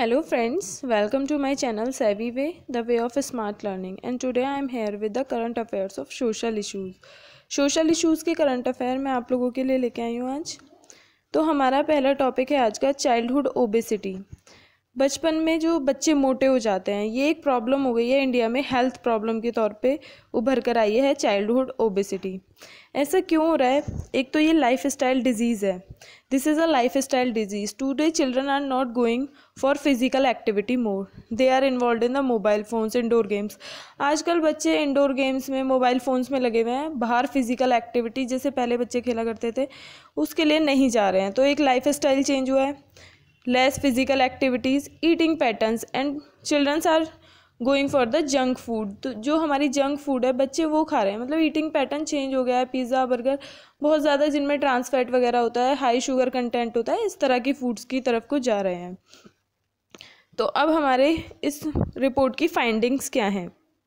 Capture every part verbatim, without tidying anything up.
Hello friends, welcome to my channel Savvy Way, the way of smart learning, and today I am here with the current affairs of social issues. Social issues के current affair मैं आप लोगों के लिए लेके आई हूँ आज। तो हमारा पहला टॉपिक है आज का चाइल्डहुड ओबेसिटी। बचपन में जो बच्चे मोटे हो जाते हैं, ये एक प्रॉब्लम हो गई है इंडिया में, हेल्थ प्रॉब्लम के तौर पे उभर कर आई है चाइल्डहुड ओबेसिटी। ऐसा क्यों हो रहा है? एक तो ये लाइफ स्टाइल डिजीज़ है। This is a life style disease. Today children are not going for physical activity more, they are involve in the mobile phones, indoor games. आजकल बच्चे इंडोर गेम्स में, मोबाइल फ़ोन्स में लगे हुए हैं। बाहर physical activity जैसे पहले बच्चे खेला करते थे उसके लिए नहीं जा रहे हैं। तो एक लाइफ स्टाइल चेंज हुआ है, less physical activities, eating patterns, and childrens are going for the junk food. तो जो हमारी जंक फूड है बच्चे वो खा रहे हैं, मतलब ईटिंग पैटर्न चेंज हो गया है। पिज़्ज़ा, बर्गर बहुत ज़्यादा जिनमें ट्रांस फैट वगैरह होता है, हाई शुगर कंटेंट होता है, इस तरह की फूड्स की तरफ को जा रहे हैं। तो अब हमारे इस रिपोर्ट की फाइंडिंग्स क्या हैं?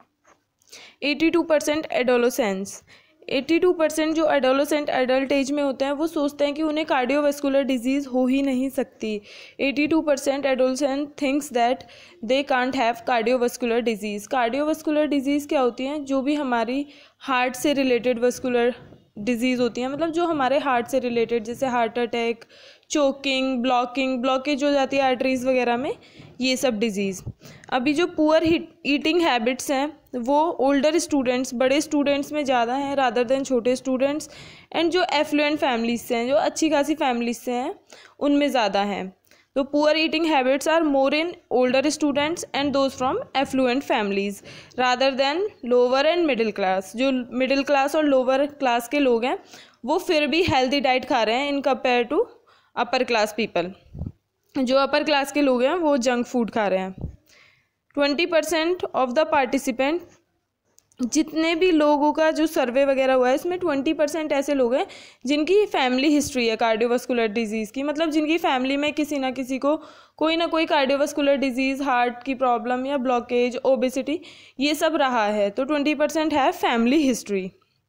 Eighty two percent adolescence, eighty two percent जो एडोलोसेंट एडल्ट एज में होते हैं वो सोचते हैं कि उन्हें कार्डियोवास्कुलर डिजीज़ हो ही नहीं सकती। Eighty two percent adolescent thinks that they can't have cardiovascular disease. Cardiovascular disease क्या होती हैं? जो भी हमारी हार्ट से रिलेटेड वास्कुलर डिजीज़ होती हैं, मतलब जो हमारे हार्ट से रिलेटेड, जैसे heart attack, choking, blocking, blockage हो जाती है आर्टरीज़ वगैरह में, ये सब डिजीज़। अभी जो पुअर ईटिंग हैबिट्स हैं वो ओल्डर स्टूडेंट्स, बड़े स्टूडेंट्स में ज़्यादा हैं रादर देन छोटे स्टूडेंट्स, एंड जो एफ्लुएंट फैमिलीज से हैं, जो अच्छी खासी फैमिलीज से हैं, उनमें ज़्यादा हैं। तो poor eating habits are more in older students and those from affluent families rather than lower and middle class. जो मिडिल क्लास और लोअर क्लास के लोग हैं वो फिर भी हेल्दी डाइट खा रहे हैं in compare to upper class people. जो अपर क्लास के लोग हैं वो जंक फूड खा रहे हैं। Twenty percent of the participant, जितने भी लोगों का जो सर्वे वगैरह हुआ है इसमें ट्वेंटी परसेंट ऐसे लोग हैं जिनकी फैमिली हिस्ट्री है कार्डियोवास्कुलर डिजीज़ की, मतलब जिनकी फैमिली में किसी ना किसी को कोई ना कोई कार्डियोवास्कुलर डिजीज़, हार्ट की प्रॉब्लम या ब्लॉकेज, ओबेसिटी, ये सब रहा है। तो ट्वेंटी परसेंट है फैमिली हिस्ट्री।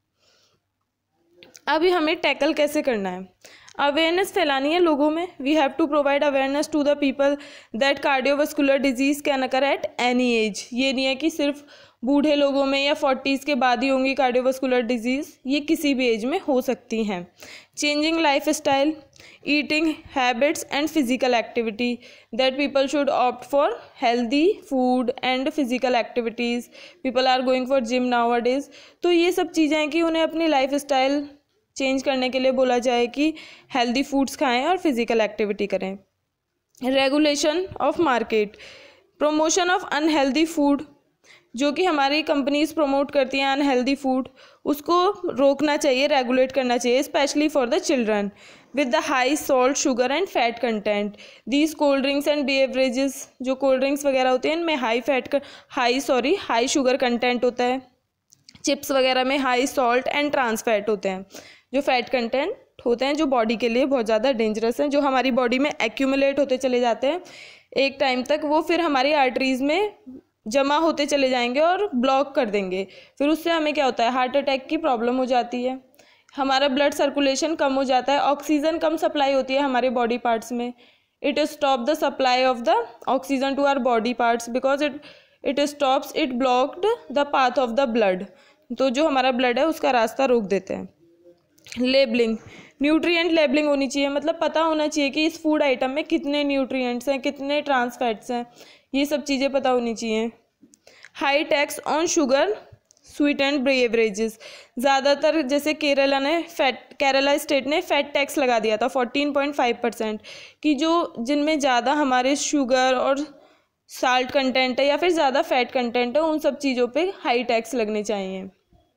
अभी हमें टैकल कैसे करना है? अवेयरनेस फैलानी है लोगों में। We have to provide awareness to the people that cardiovascular disease can occur at any age. ये नहीं है कि सिर्फ बूढ़े लोगों में या फोर्टीज़ के बाद ही होंगी कार्डियोवास्कुलर डिजीज़, ये किसी भी एज में हो सकती हैं। Changing life style, eating habits and physical activity, that people should opt for healthy food and physical activities. People are going for gym nowadays. तो ये सब चीज़ें हैं कि उन्हें अपनी लाइफ स्टाइल चेंज करने के लिए बोला जाए कि हेल्दी फूड्स खाएं और फिजिकल एक्टिविटी करें। Regulation of market, promotion of unhealthy food, जो कि हमारी कंपनीज प्रमोट करती हैं अनहेल्दी फूड, उसको रोकना चाहिए, रेगुलेट करना चाहिए, specially for the children with the high salt, sugar and fat content. These cold drinks and beverages, जो कोल्ड ड्रिंक्स वगैरह होते हैं इनमें high fat high sorry high sugar content होता है। चिप्स वगैरह में high salt and trans fat होते हैं, जो फैट कंटेंट होते हैं जो बॉडी के लिए बहुत ज़्यादा डेंजरस हैं, जो हमारी बॉडी में एक्यूमुलेट होते चले जाते हैं एक टाइम तक, वो फिर हमारी आर्टरीज़ में जमा होते चले जाएंगे और ब्लॉक कर देंगे। फिर उससे हमें क्या होता है? हार्ट अटैक की प्रॉब्लम हो जाती है, हमारा ब्लड सर्कुलेशन कम हो जाता है, ऑक्सीजन कम सप्लाई होती है हमारे बॉडी पार्ट्स में। It stop the supply of the oxygen to our body parts because it it stops it blocked the path of the blood. तो जो हमारा ब्लड है उसका रास्ता रोक देते हैं। लेबलिंग, न्यूट्रिएंट लेबलिंग होनी चाहिए, मतलब पता होना चाहिए कि इस फूड आइटम में कितने न्यूट्रिएंट्स हैं, कितने ट्रांस फैट्स हैं, ये सब चीज़ें पता होनी चाहिए। High tax on sugar, sweet and beverages, ज़्यादातर जैसे केरला ने फैट केरला स्टेट ने फैट टैक्स लगा दिया था फोर्टीन पॉइंट फाइव परसेंट, कि जो जिनमें ज़्यादा हमारे शुगर और साल्ट कंटेंट है या फिर ज़्यादा फैट कंटेंट है उन सब चीज़ों पे हाई टैक्स लगने चाहिए।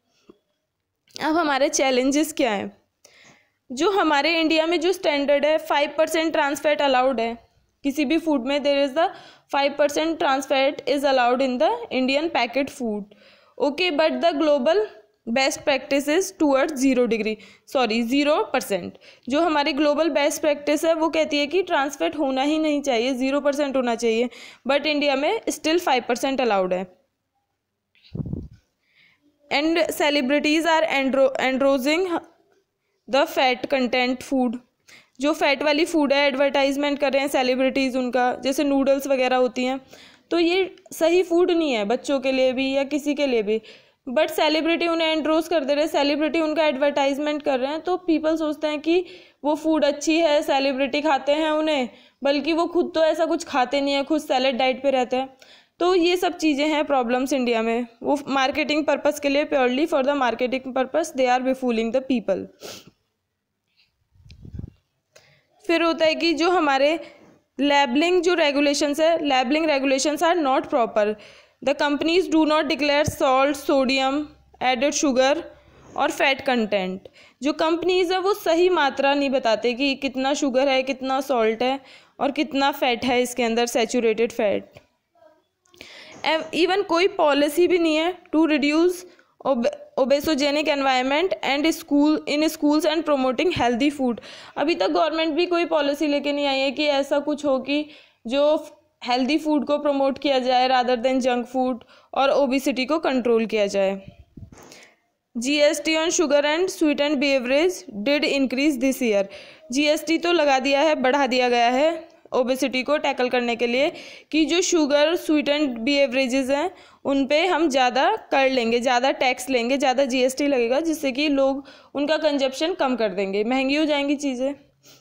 अब हमारे चैलेंजेस क्या हैं? जो हमारे इंडिया में जो स्टैंडर्ड है, five percent trans fat allowed है किसी भी फूड में। There is the five percent trans fat is allowed in the Indian packet food, okay, but the global best practice is towards zero degree sorry zero percent. जो हमारी global best practice है वो कहती है कि trans fat होना ही नहीं चाहिए, जीरो परसेंट होना चाहिए, बट इंडिया में स्टिल फाइव परसेंट अलाउड है। And celebrities are endo endorsing the fat content food, जो फैट वाली फूड है एडवर्टाइजमेंट कर रहे हैं सेलिब्रिटीज़ उनका, जैसे नूडल्स वगैरह होती हैं, तो ये सही फूड नहीं है बच्चों के लिए भी या किसी के लिए भी, बट सेलिब्रिटी उन्हें एंड्रोस कर दे रहे हैं, सेलिब्रिटी उनका एडवर्टाइजमेंट कर रहे हैं, तो पीपल सोचते हैं कि वो फूड अच्छी है, सेलिब्रिटी खाते हैं उन्हें, बल्कि वो खुद तो ऐसा कुछ खाते नहीं है, खुद सैलेड डाइट पे रहते हैं। तो ये सब चीज़ें हैं प्रॉब्लम्स इंडिया में। वो मार्केटिंग पर्पस के लिए, purely for the marketing purpose they are befooling the people. फिर होता है कि जो हमारे लेबलिंग जो रेगुलेशंस है, labelling regulations are not proper. The companies do not declare salt, sodium, added sugar और फैट कंटेंट। जो कंपनीज है वो सही मात्रा नहीं बताते कि कितना शुगर है, कितना सॉल्ट है और कितना फैट है इसके अंदर, सैचुरेटेड फैट। इवन कोई पॉलिसी भी नहीं है to reduce obesogenic environment and school in schools and promoting healthy food. अभी तक गवर्नमेंट भी कोई पॉलिसी लेके नहीं आई है कि ऐसा कुछ हो कि जो हेल्दी फूड को प्रमोट किया जाए रादर देन जंक फूड, और ओबेसिटी को कंट्रोल किया जाए। GST on sugar and sweet and beverage did increase this year. GST तो लगा दिया है, बढ़ा दिया गया है ओबेसिटी को टैकल करने के लिए, कि जो शुगर, स्वीट एंड बेवरेजेस हैं उन पे हम ज़्यादा कर लेंगे, ज़्यादा टैक्स लेंगे, ज़्यादा जीएसटी लगेगा, जिससे कि लोग उनका कंजप्शन कम कर देंगे, महंगी हो जाएंगी चीज़ें।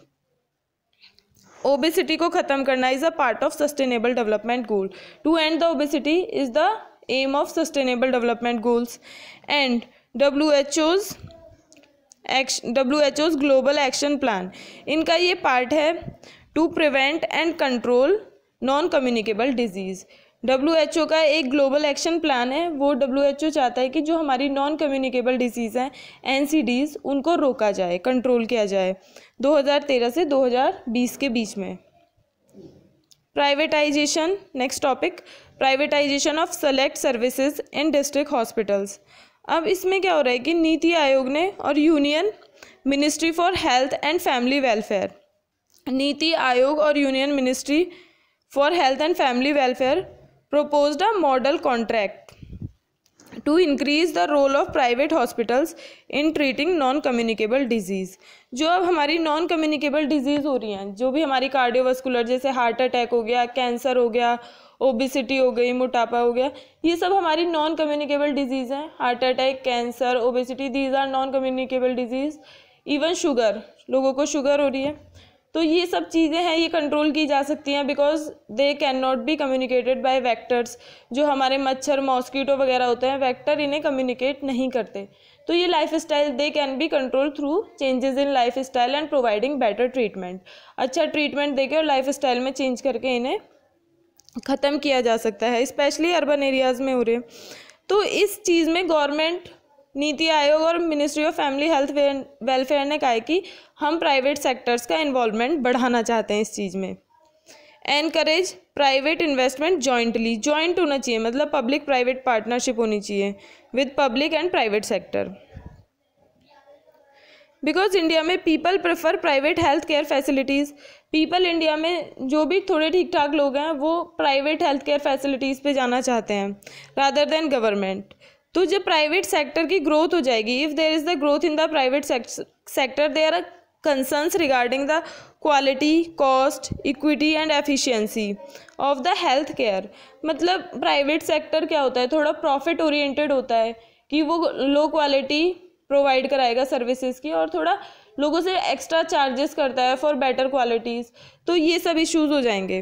ओबेसिटी को ख़त्म करना is a part of sustainable development goal. To end the obesity is the aim of sustainable development goals and W H O's W H O's global action plan, इनका ये पार्ट है to prevent and control non communicable disease. W H O का एक global action plan है, वो W H ओ चाहता है कि जो हमारी नॉन कम्युनिकेबल डिजीज़ हैं, एन सी डीज़, उनको रोका जाए, कंट्रोल किया जाए दो हज़ार तेरह से दो हज़ार बीस के बीच में। Privatisation, next topic, privatisation of select services in district hospitals. अब इसमें क्या हो रहा है कि नीति आयोग ने और union ministry for health and family welfare, NITI Aayog और union ministry for health and family welfare proposed a model contract to increase the role of private hospitals in treating non communicable disease। जो अब हमारी नॉन कम्युनिकेबल डिजीज़ हो रही हैं, जो भी हमारी कार्डियोवास्कुलर, जैसे हार्ट अटैक हो गया, कैंसर हो गया, ओबेसिटी हो गई, मोटापा हो गया, ये सब हमारी नॉन कम्युनिकेबल डिजीज़ हैं। Heart attack, cancer, obesity, these are non communicable disease. Even sugar, लोगों को शुगर हो रही है, तो ये सब चीज़ें हैं, ये कंट्रोल की जा सकती हैं because they can not be communicated by vectors. जो हमारे मच्छर, मॉस्किटो वगैरह होते हैं, वेक्टर इन्हें कम्युनिकेट नहीं करते। तो ये life style, they can be control through changes in life style and providing better treatment. अच्छा ट्रीटमेंट देके और लाइफ स्टाइल में चेंज करके इन्हें ख़त्म किया जा सकता है, स्पेशली अर्बन एरियाज़ में हो रहे। तो इस चीज़ में गवर्नमेंट, नीति आयोग और ministry of family health welfare ने कहा है कि हम प्राइवेट सेक्टर्स का इन्वॉल्वमेंट बढ़ाना चाहते हैं इस चीज़ में। Encourage private investment jointly, joint होना चाहिए, मतलब पब्लिक प्राइवेट पार्टनरशिप होनी चाहिए with public and private sector. Because India में people prefer private health care facilities. People India में जो भी थोड़े ठीक ठाक लोग हैं वो प्राइवेट हेल्थ केयर फैसिलिटीज़ पे जाना चाहते हैं रादर देन गवर्नमेंट। तो जब प्राइवेट सेक्टर की ग्रोथ हो जाएगी, if there is the growth in the private sector, there are concerns regarding the quality, cost, equity and efficiency of the health care. मतलब प्राइवेट सेक्टर क्या होता है, थोड़ा प्रॉफिट ओरिएंटेड होता है कि वो लो क्वालिटी प्रोवाइड कराएगा सर्विसेज की और थोड़ा लोगों से एक्स्ट्रा चार्जेस करता है फॉर बेटर क्वालिटीज़। तो ये सब इश्यूज हो जाएंगे।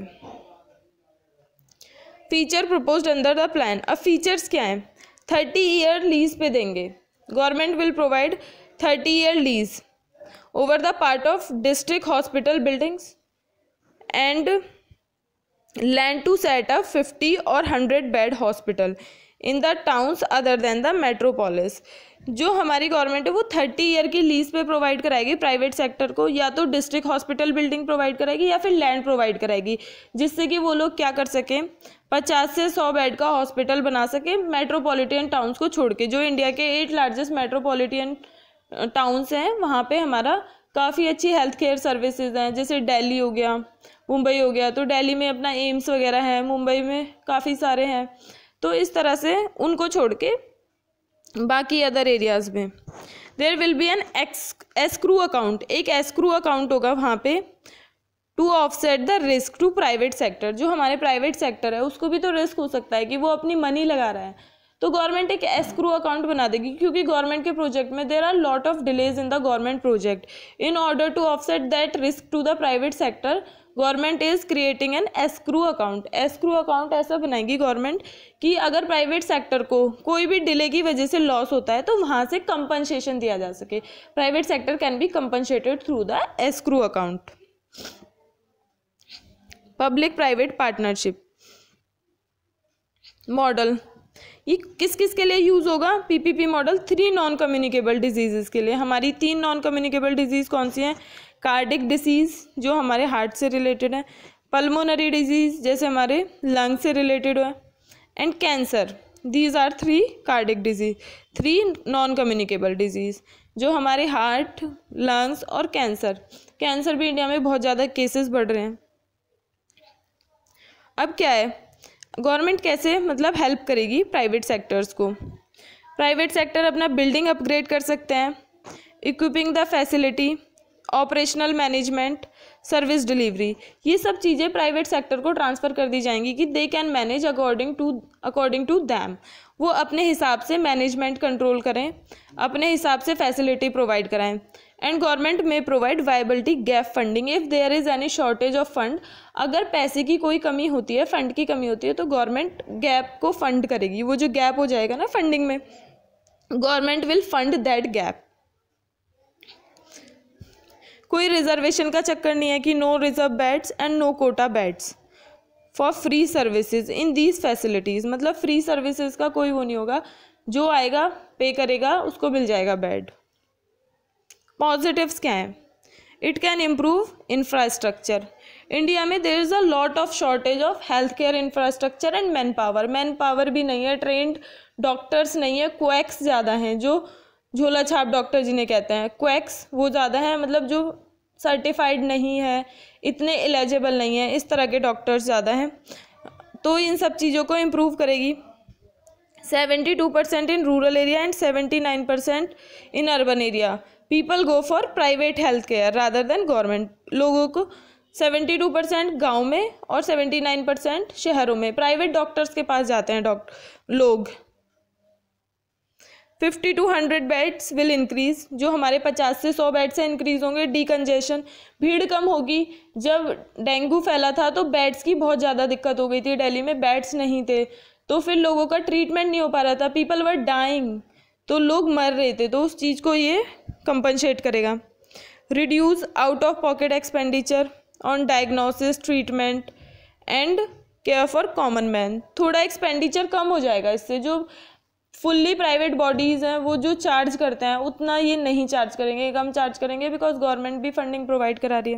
Feature proposed under the plan. अब फीचर्स क्या हैं? थर्टी ईयर लीज पे देंगे, government will provide thirty year lease over the part of district hospital buildings and land to set up fifty or one hundred bed hospital in the towns other than the metropolis। जो हमारी government है वो thirty year की lease पे provide कराएगी private sector को, या तो डिस्ट्रिक्ट हॉस्पिटल बिल्डिंग प्रोवाइड कराएगी या फिर लैंड प्रोवाइड कराएगी, जिससे कि वो लोग क्या कर सकें, पचास से सौ बेड का हॉस्पिटल बना सके मेट्रोपॉलिटन टाउन्स को छोड़ के। जो इंडिया के एट लार्जेस्ट मेट्रोपॉलिटन टाउन्स हैं वहाँ पे हमारा काफ़ी अच्छी हेल्थ केयर सर्विसेज हैं, जैसे दिल्ली हो गया, मुंबई हो गया, तो दिल्ली में अपना एम्स वगैरह है, मुंबई में काफ़ी सारे हैं। तो इस तरह से उनको छोड़ के बाकी अदर एरियाज़ में there will be an ex escrow account, एक एस्क्रू अकाउंट होगा वहाँ पे, to offset the risk to private sector. जो हमारे प्राइवेट सेक्टर है उसको भी तो रिस्क हो सकता है कि वो अपनी मनी लगा रहा है, तो गवर्नमेंट एक एस्क्रू अकाउंट बना देगी, क्योंकि गवर्नमेंट के प्रोजेक्ट में there are lot of delays in the government project. In order to offset that risk to the private sector, government is creating an escrow account. Escrow account ऐसा बनाएगी government कि अगर private sector को कोई भी delay की वजह से लॉस होता है तो वहाँ से कंपनसेशन दिया जा सके। Private sector can be compensated through the escrow account. Public private partnership model, ये किस किस के लिए यूज़ होगा? PPP model three non communicable disease के लिए। हमारी तीन नॉन कम्युनिकेबल डिजीज़ कौन सी हैं? कार्डिक डिसीज़ जो हमारे हार्ट से रिलेटेड है, पल्मोनरी डिजीज़ जैसे हमारे लंग से रिलेटेड है, and cancer. These are three cardiac disease, three non communicable disease जो हमारे हार्ट, लंग्स और कैंसर। कैंसर भी इंडिया में बहुत ज़्यादा केसेस बढ़ रहे हैं। अब क्या है, गवर्नमेंट कैसे मतलब हेल्प करेगी प्राइवेट सेक्टर्स को? प्राइवेट सेक्टर अपना बिल्डिंग अपग्रेड कर सकते हैं, equipping the facility, operational management, service delivery, ये सब चीज़ें प्राइवेट सेक्टर को ट्रांसफ़र कर दी जाएंगी कि they can manage according to according to them. वो अपने हिसाब से मैनेजमेंट कंट्रोल करें, अपने हिसाब से फैसिलिटी प्रोवाइड कराएं। एंड गवर्नमेंट में provide viability gap funding if there is any shortage of fund. अगर पैसे की कोई कमी होती है, फंड की कमी होती है, तो गवर्नमेंट गैप को फंड करेगी। वो जो गैप हो जाएगा ना फंडिंग में, government will fund that gap. कोई रिजर्वेशन का चक्कर नहीं है कि no reserve beds and no quota beds for free services in these facilities. मतलब फ्री सर्विसेज का कोई वो नहीं होगा, जो आएगा पे करेगा उसको मिल जाएगा बेड। पॉजिटिव्स क्या हैं? It can improve infrastructure. India में there is a lot of shortage of health care infrastructure and man power. Man power भी नहीं है, ट्रेंड डॉक्टर्स नहीं है, क्वैक्स ज़्यादा हैं, जो झोला छाप डॉक्टर जिन्हें कहते हैं, क्वैक्स वो ज़्यादा हैं, मतलब जो सर्टिफाइड नहीं है, इतने एलिजिबल नहीं है, इस तरह के डॉक्टर्स ज़्यादा हैं। तो इन सब चीज़ों को इम्प्रूव करेगी। Seventy two percent in rural area and seventy nine percent in urban area people go for private health care rather than government. लोगों को सेवेंटी टू परसेंट गाँव में और सेवेंटी नाइन परसेंट शहरों में प्राइवेट डॉक्टर्स के पास जाते हैं डॉक्टर लोग। Fifty two hundred beds will increase, जो हमारे पचास से सौ बेड से इंक्रीज होंगे। डीकंजेशन, भीड़ कम होगी। जब डेंगू फैला था तो बेड्स की बहुत ज़्यादा दिक्कत हो गई थी, दिल्ली में बेड्स नहीं थे, तो फिर लोगों का ट्रीटमेंट नहीं हो पा रहा था, पीपल वर डाइंग, तो लोग मर रहे थे, तो उस चीज़ को ये कंपनसेट करेगा। Reduce out of pocket expenditure on diagnosis, treatment and care for common man. थोड़ा एक्सपेंडिचर कम हो जाएगा इससे। जो फुल्ली प्राइवेट बॉडीज़ हैं वो जो चार्ज करते हैं उतना ये नहीं चार्ज करेंगे, कम चार्ज करेंगे, बिकॉज गवर्नमेंट भी फंडिंग प्रोवाइड करा रही है।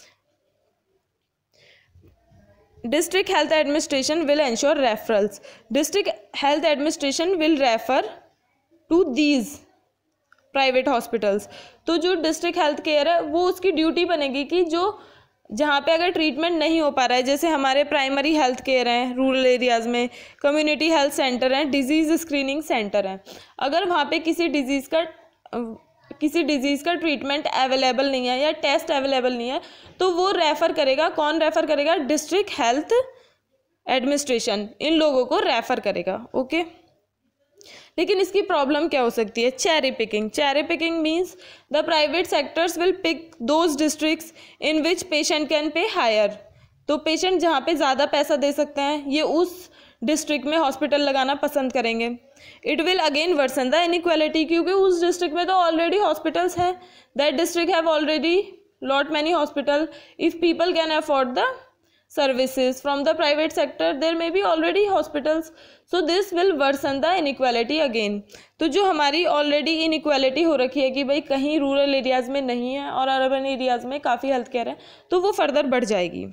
District health administration will ensure referrals. District health administration will refer to these private hospitals. तो जो डिस्ट्रिक्ट हेल्थ केयर है वो उसकी ड्यूटी बनेगी कि जो जहाँ पे अगर ट्रीटमेंट नहीं हो पा रहा है, जैसे हमारे प्राइमरी हेल्थ केयर हैं रूरल एरियाज़ में, कम्युनिटी हेल्थ सेंटर हैं, डिजीज़ स्क्रीनिंग सेंटर हैं, अगर वहाँ पे किसी डिजीज़ का किसी डिजीज़ का ट्रीटमेंट अवेलेबल नहीं है या टेस्ट अवेलेबल नहीं है, तो वो रेफ़र करेगा। कौन रेफ़र करेगा? डिस्ट्रिक्ट हेल्थ एडमिनिस्ट्रेशन इन लोगों को रेफ़र करेगा। ओके, लेकिन इसकी प्रॉब्लम क्या हो सकती है? Cherry picking. Cherry picking means the private sectors will pick those districts in which patient can pay higher. तो पेशेंट जहाँ पे ज़्यादा पैसा दे सकते हैं ये उस डिस्ट्रिक्ट में हॉस्पिटल लगाना पसंद करेंगे। It will again worsen the inequality, क्योंकि उस डिस्ट्रिक्ट में तो ऑलरेडी हॉस्पिटल्स हैं। That district have already lot many hospital. If people can afford the services from the private sector, there may be already hospitals, so this will worsen the inequality again। तो जो हमारी already inequality हो रखी है कि भाई कहीं rural areas में नहीं है और अर्बन एरियाज़ में काफ़ी हेल्थ केयर है, तो वो फर्दर बढ़ जाएगी।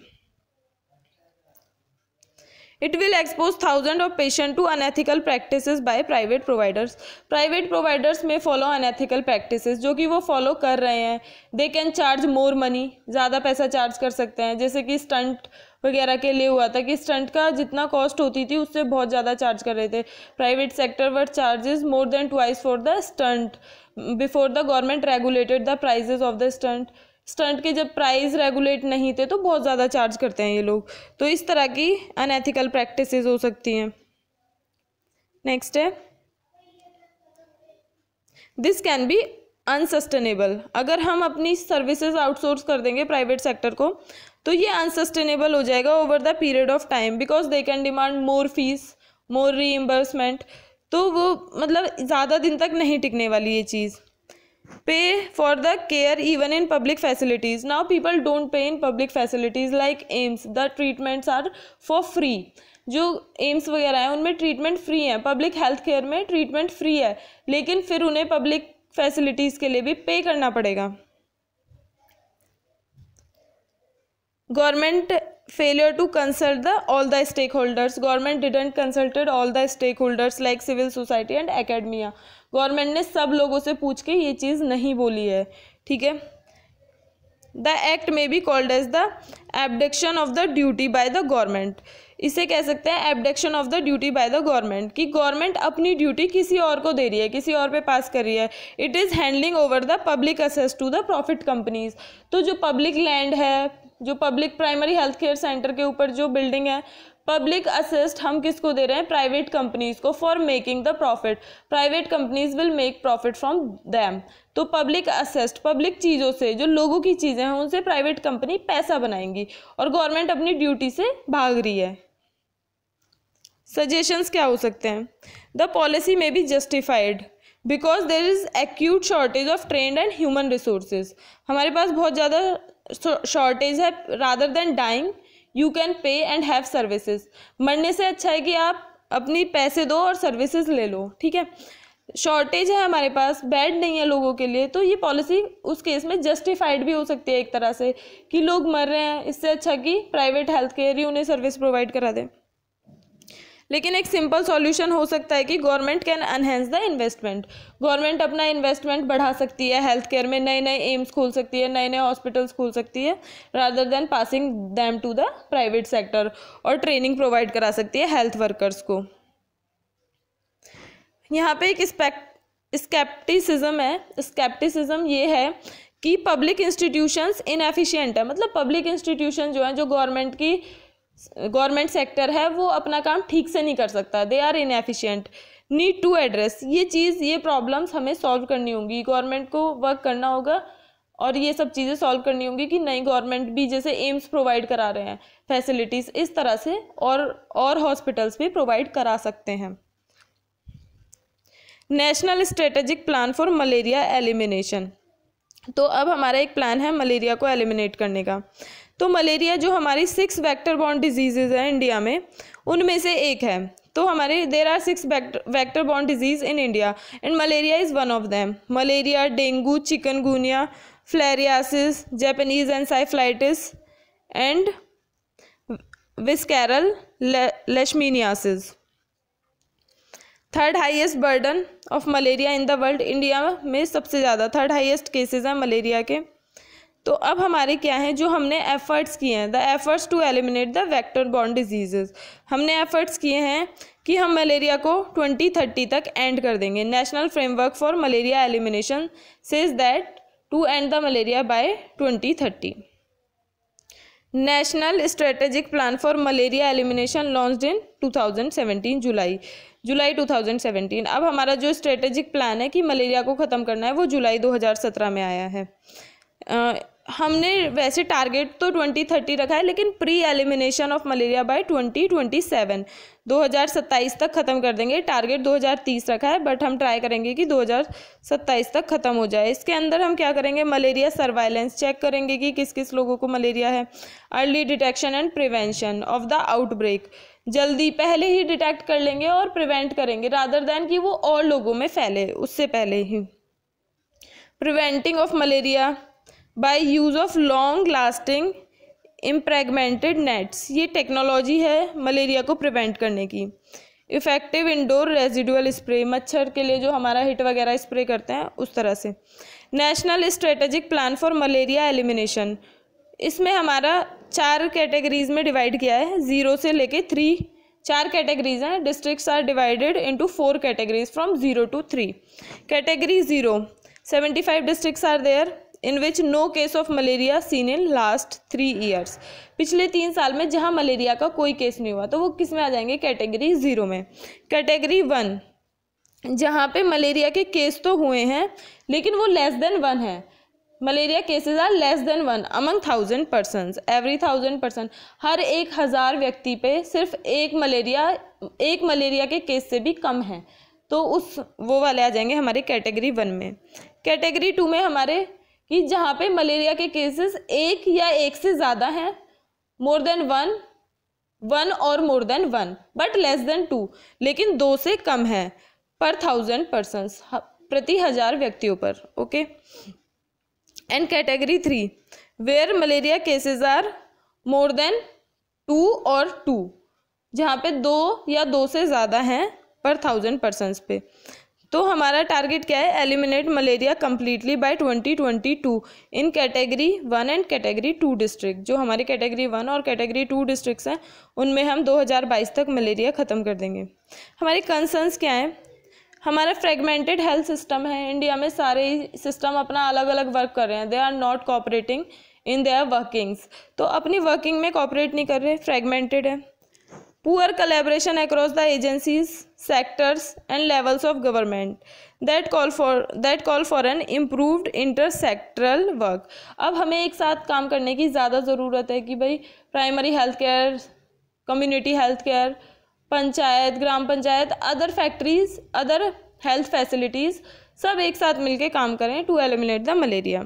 It will expose thousands of patients to unethical practices by private providers. Private providers may follow unethical practices, जो कि वो follow कर रहे हैं। They can charge more money, ज़्यादा पैसा चार्ज कर सकते हैं, जैसे कि स्टंट वगैरह के लिए हुआ था कि स्टंट का जितना कॉस्ट होती थी उससे बहुत ज़्यादा चार्ज कर रहे थे। Private sector were charges more than twice for the stent before the government regulated the prices of the stent. Stent के जब प्राइस रेगुलेट नहीं थे तो बहुत ज़्यादा चार्ज करते हैं ये लोग। तो इस तरह की अनएथिकल प्रैक्टिसेस हो सकती हैं। नेक्स्ट है दिस कैन बी अनसस्टेनेबल। अगर हम अपनी सर्विसेज आउटसोर्स कर देंगे प्राइवेट सेक्टर को तो ये अनसस्टेनेबल हो जाएगा over the period of time, because they can demand more fees, more reimbursement. तो वो मतलब ज़्यादा दिन तक नहीं टिकने वाली ये चीज़। Pay for the care even in public facilities. Now people don't pay in public facilities like AIIMS, the treatments are for free. जो एम्स वगैरह हैं उनमें ट्रीटमेंट फ्री है, पब्लिक हेल्थ केयर में ट्रीटमेंट फ्री है, लेकिन फिर उन्हें पब्लिक फैसिलिटीज़ के लिए भी पे करना पड़ेगा। Government failure to consult the all the stakeholders. Government didn't consulted all the stakeholders like civil society and academia. Government ने सब लोगों से पूछ के ये चीज़ नहीं बोली है, ठीक है। The act may be called as the abdication of the duty by the government. इसे कह सकते हैं abdication of the duty by the government, कि गवर्नमेंट अपनी ड्यूटी किसी और को दे रही है, किसी और पे पास कर रही है। It is handling over the public असेस टू द प्रॉफिट कंपनीज। तो जो पब्लिक लैंड है, जो public primary health care center के ऊपर जो बिल्डिंग है, पब्लिक असिस्ट हम किसको दे रहे हैं? प्राइवेट कंपनीज को, for making the profit. Private companies will make profit from them. तो पब्लिक असिस्ट, पब्लिक चीज़ों से, जो लोगों की चीज़ें हैं उनसे प्राइवेट कंपनी पैसा बनाएंगी और गवर्नमेंट अपनी ड्यूटी से भाग रही है। सजेशंस क्या हो सकते हैं? The policy may be justified because there is acute shortage of trained and human resources. हमारे पास बहुत ज़्यादा शॉर्टेज है। Rather than dying you can pay and have services. मरने से अच्छा है कि आप अपनी पैसे दो और सर्विसेज ले लो, ठीक है। शॉर्टेज है हमारे पास, बेड नहीं है लोगों के लिए, तो ये पॉलिसी उस केस में जस्टिफाइड भी हो सकती है एक तरह से, कि लोग मर रहे हैं, इससे अच्छा कि प्राइवेट हेल्थ केयर ही उन्हें सर्विस प्रोवाइड करा दे। लेकिन एक सिंपल सॉल्यूशन हो सकता है कि government can enhance the investment. Government अपना इन्वेस्टमेंट बढ़ा सकती है हेल्थ केयर में, नए नए एम्स खोल सकती है, नए नए हॉस्पिटल्स खोल सकती है, rather than passing them to the private sector, और ट्रेनिंग प्रोवाइड करा सकती है हेल्थ वर्कर्स को। यहाँ पे एक स्केप्टिसिज्म है। स्केप्टिसिज्म ये है कि पब्लिक इंस्टीट्यूशंस इनएफिशिएंट है, मतलब पब्लिक इंस्टीट्यूशन जो है, जो गवर्नमेंट की गवर्नमेंट सेक्टर है, वो अपना काम ठीक से नहीं कर सकता, they are inefficient. Need to address, ये चीज़, ये प्रॉब्लम्स हमें सॉल्व करनी होंगी, गवर्नमेंट को वर्क करना होगा और ये सब चीज़ें सॉल्व करनी होंगी कि नई गवर्नमेंट भी जैसे एम्स प्रोवाइड करा रहे हैं फैसिलिटीज़, इस तरह से और और हॉस्पिटल्स भी प्रोवाइड करा सकते हैं। National strategic plan for malaria elimination. तो अब हमारा एक प्लान है मलेरिया को एलिमिनेट करने का। तो मलेरिया जो हमारी सिक्स वेक्टर बॉर्न डिजीजेज हैं इंडिया में, उनमें से एक है। तो हमारे there are six vector borne disease in India and malaria is one of them. Malaria, dengue, chikungunya, filariasis, Japanese encephalitis and visceral leishmaniasis. Third highest burden of malaria in the world, India में सबसे ज़्यादा third highest cases हैं malaria के। तो अब हमारे क्या हैं जो हमने एफर्ट्स किए हैं, the efforts to eliminate the vector borne diseases. हमने एफर्ट्स किए हैं कि हम मलेरिया को ट्वेंटी थर्टी तक एंड कर देंगे। National framework for malaria elimination says that to end the malaria by twenty thirty. National strategic plan for malaria elimination launched in two thousand seventeen, July July two thousand seventeen. अब हमारा जो strategic plan है कि malaria को ख़त्म करना है वो जुलाई दो हज़ार सत्रह में आया है। आ, हमने वैसे टारगेट तो ट्वेंटी थर्टी रखा है, लेकिन pre elimination of malaria by twenty twenty seven, दो हज़ार सत्ताईस तक ख़त्म कर देंगे। टारगेट दो हज़ार तीस रखा है, बट हम ट्राई करेंगे कि दो हज़ार सत्ताईस तक ख़त्म हो जाए। इसके अंदर हम क्या करेंगे? मलेरिया सर्वाइलेंस चेक करेंगे कि किस किस लोगों को मलेरिया है। Early detection and prevention of the outbreak, जल्दी पहले ही डिटेक्ट कर लेंगे और प्रिवेंट करेंगे, रादर दैन कि वो और लोगों में फैले उससे पहले ही। Preventing of malaria by use of long lasting impregnated nets, ये टेक्नोलॉजी है मलेरिया को प्रिवेंट करने की। इफेक्टिव इंडोर रेजिडुअल स्प्रे, मच्छर के लिए जो हमारा हिट वगैरह स्प्रे करते हैं उस तरह से। National strategic plan for malaria elimination, इसमें हमारा चार कैटेगरीज में डिवाइड किया है, ज़ीरो से लेके थ्री, चार कैटेगरीज हैं. Districts are divided into four categories from zero to three. Category zero, seventy five districts are there in which no case of malaria seen in last three years. पिछले तीन साल में जहां malaria का कोई case नहीं हुआ, तो वो किस में आ जाएंगे, कैटेगरी ज़ीरो में. कैटेगरी वन, जहाँ पे मलेरिया के केस तो हुए हैं लेकिन वो लेस देन वन है. Malaria cases are less than one among thousand persons. Every thousand person, हर एक हज़ार व्यक्ति पे सिर्फ एक मलेरिया एक मलेरिया के केस से भी कम है, तो उस वो वाले आ जाएंगे हमारे कैटेगरी वन में. कैटेगरी टू में हमारे कि जहाँ पे मलेरिया के केसेस एक या एक से ज़्यादा हैं, मोर देन वन, वन और more than one, but less than two, लेकिन दो से कम है पर थाउजेंड पर्सनस, प्रति हजार व्यक्तियों पर. Okay. And category three, where malaria cases are more than two और टू, जहाँ पे दो या दो से ज़्यादा हैं पर थाउजेंड पर्सनस पे. तो हमारा टारगेट क्या है, eliminate malaria completely by twenty twenty two in category one and category two district. जो हमारी कैटेगरी वन और कैटेगरी टू डिस्ट्रिक्ट्स हैं उनमें हम दो हज़ार बाईस तक मलेरिया ख़त्म कर देंगे. हमारे कंसर्न्स क्या हैं, हमारा फ्रेगमेंटेड हेल्थ सिस्टम है, इंडिया में सारे सिस्टम अपना अलग अलग वर्क कर रहे हैं, they are not cooperating in their workings. तो अपनी वर्किंग में कोऑपरेट नहीं कर रहे, फ्रेगमेंटेड है. Poor collaboration across the agencies, sectors and levels of government that call for that call for an improved intersectoral work. अब हमें एक साथ काम करने की ज़्यादा ज़रूरत है कि भाई primary health care, community health care, panchayat, ग्राम panchayat, other factories, other health facilities सब एक साथ मिलके काम करें to eliminate the malaria.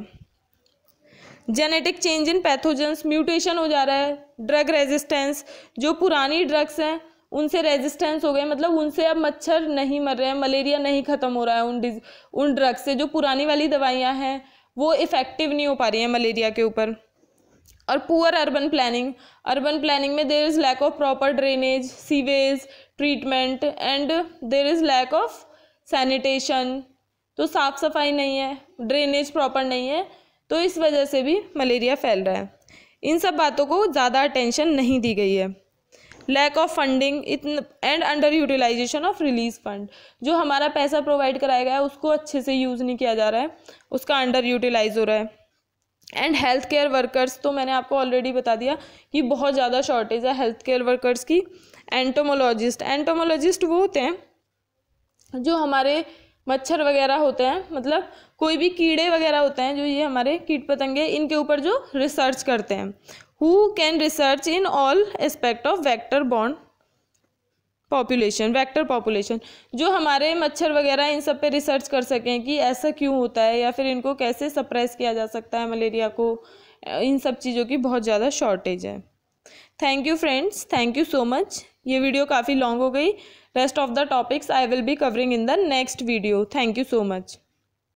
Genetic change in pathogens, mutation हो जा रहा है. ड्रग रेजिस्टेंस, जो पुरानी ड्रग्स हैं उनसे रेजिस्टेंस हो गए, मतलब उनसे अब मच्छर नहीं मर रहे हैं, मलेरिया नहीं ख़त्म हो रहा है उन डिज उन ड्रग्स से. जो पुरानी वाली दवाइयाँ हैं वो इफ़ेक्टिव नहीं हो पा रही हैं मलेरिया के ऊपर. और poor urban planning, urban planning में there is lack of proper drainage, sewage treatment and there is lack of sanitation. तो साफ़ सफाई नहीं है, ड्रेनेज प्रॉपर नहीं है, तो इस वजह से भी मलेरिया फैल रहा है. इन सब बातों को ज़्यादा अटेंशन नहीं दी गई है. Lack of funding and under utilization of release fund, जो हमारा पैसा प्रोवाइड कराया गया है उसको अच्छे से यूज़ नहीं किया जा रहा है, उसका अंडर यूटिलाइज हो रहा है. एंड हेल्थ केयर वर्कर्स, तो मैंने आपको ऑलरेडी बता दिया कि बहुत ज़्यादा शॉर्टेज है हेल्थ केयर वर्कर्स की. एंटोमोलॉजिस्ट, एंटोमोलॉजिस्ट वो होते हैं जो हमारे मच्छर वगैरह होते हैं, मतलब कोई भी कीड़े वगैरह होते हैं, जो ये हमारे कीट पतंगे, इनके ऊपर जो रिसर्च करते हैं. Who can research in all aspect of vector borne population, vector population, जो हमारे मच्छर वगैरह इन सब पे रिसर्च कर सकें कि ऐसा क्यों होता है या फिर इनको कैसे सप्रेस किया जा सकता है मलेरिया को. इन सब चीज़ों की बहुत ज़्यादा शॉर्टेज है. Thank you friends, thank you so much. ये वीडियो काफ़ी लॉन्ग हो गई. Rest of the topics I will be covering in the next video. Thank you so much.